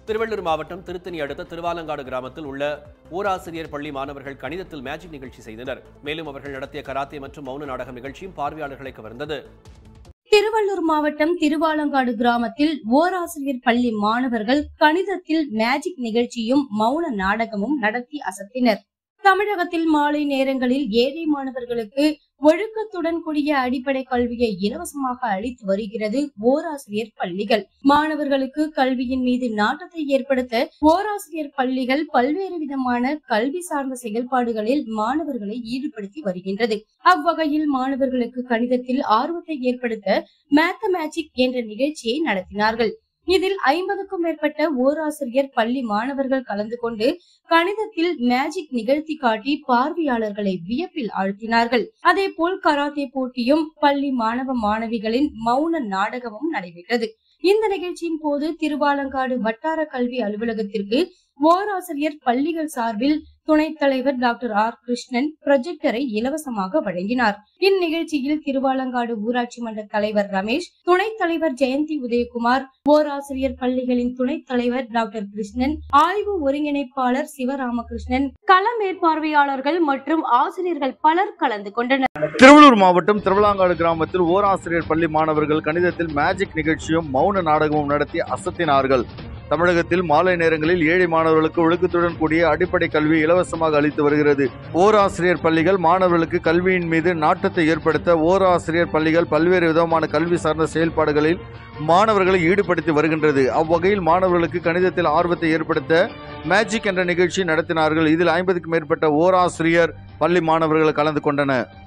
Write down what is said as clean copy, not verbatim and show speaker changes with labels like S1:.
S1: திருவள்ளூர் மாவட்டம் திருத்தணி அடுத்த திருவாலங்காடு கிராமத்தில் உள்ள ஓராசிரியர் பள்ளி மாணவர்கள் கணிதத்தில் மேஜிக் நிகழ்ச்சி செய்தனர். மேலும் அவர்கள் நடத்திய கராத்தே மற்றும் மௌன நாடகம் நிகழ்ச்சியும் பார்வையாளர்களை கவர்ந்தது.
S2: திருவள்ளூர் மாவட்டம் திருவாலங்காடு கிராமத்தில் ஓராசிரியர் பள்ளி மாணவர்கள் கணிதத்தில் மேஜிக் நிகழ்ச்சியும் மௌன நாடகமும் நடத்தி அசத்தினர். தமிழகத்தில் மாலை நேரங்களில் ஏழை மாணவர்களுக்கு ஒழுக்கத்துடன் கூடிய அடிப்படை கல்வியை இலவசமாக அளித்து வருகிறது ஓராசிரியர் பள்ளிகள். மாணவர்களுக்கு கல்வியின் மீது நாட்டத்தை ஏற்படுத்த ஓராசிரியர் பள்ளிகள் பல்வேறு விதமான கல்வி சார்ந்த செயல்பாடுகளில் மாணவர்களை ஈடுபடுத்தி வருகின்றது. அவ்வகையில் மாணவர்களுக்கு கணிதத்தில் ஆர்வத்தை ஏற்படுத்த மேத் மேஜிக் என்ற நிகழ்ச்சியை நடத்தினார்கள். இதில் 50க்கும் மேற்பட்ட ஓராசிரியர் பள்ளி மாணவர்கள் கலந்து கொண்டு கணிதத்தில் மேஜிக் நிகழ்த்தி காட்டி பார்வையாளர்களை வியப்பில் ஆழ்த்தினார்கள். அதே போல் கராத்தே போட்டியும் பள்ளி மாணவ மாணவிகளின் மௌன நாடகமும் நடைபெற்றது. இந்த நிகழ்ச்சியின் போது திருவாலங்காடு வட்டார கல்வி அலுவலகத்திற்கு ஓராசிரியர் பள்ளிகள் சார்பில் துணைத் தலைவர் டாக்டர் ஆர் கிருஷ்ணன் ப்ரொஜெக்டரை இலவசமாக வழங்கினார். இந்நிகழ்ச்சியில் திருவாலங்காடு ஊராட்சி மன்ற தலைவர் ரமேஷ், துணைத் தலைவர் ஜெயந்தி உதயகுமார், ஓராசிரியர் பள்ளிகளின் துணைத் தலைவர் டாக்டர் கிருஷ்ணன், ஆய்வு ஒருங்கிணைப்பாளர் சிவராமகிருஷ்ணன், கள மேற்பார்வையாளர்கள் மற்றும் ஆசிரியர்கள் பலர் கலந்து கொண்டனர்.
S3: திருவள்ளூர் மாவட்டம் திருவலாங்காடு கிராமத்தில் ஓராசிரியர் பள்ளி மாணவர்கள் கணிதத்தில் மேஜிக் நிகழ்ச்சியும் மௌன நாடகமும் நடத்தி அசத்தினார்கள். தமிழகத்தில் மாலை நேரங்களில் ஏழை மாணவர்களுக்கு ஒழுக்கத்துடன் கூடிய அடிப்படை கல்வி இலவசமாக அளித்து வருகிறது. ஓராசிரியர் பள்ளிகள் மாணவர்களுக்கு கல்வியின் மீது நாட்டத்தை ஏற்படுத்த ஓராசிரியர் பள்ளிகள் பல்வேறு விதமான கல்வி சார்ந்த செயல்பாடுகளில் மாணவர்களை ஈடுபடுத்தி வருகின்றது. அவ்வகையில் மாணவர்களுக்கு கணிதத்தில் ஆர்வத்தை ஏற்படுத்த மேஜிக் என்ற நிகழ்ச்சி நடத்தினார்கள். இதில் 50க்கும் மேற்பட்ட ஓராசிரியர் பள்ளி மாணவர்கள் கலந்து கொண்டனர்.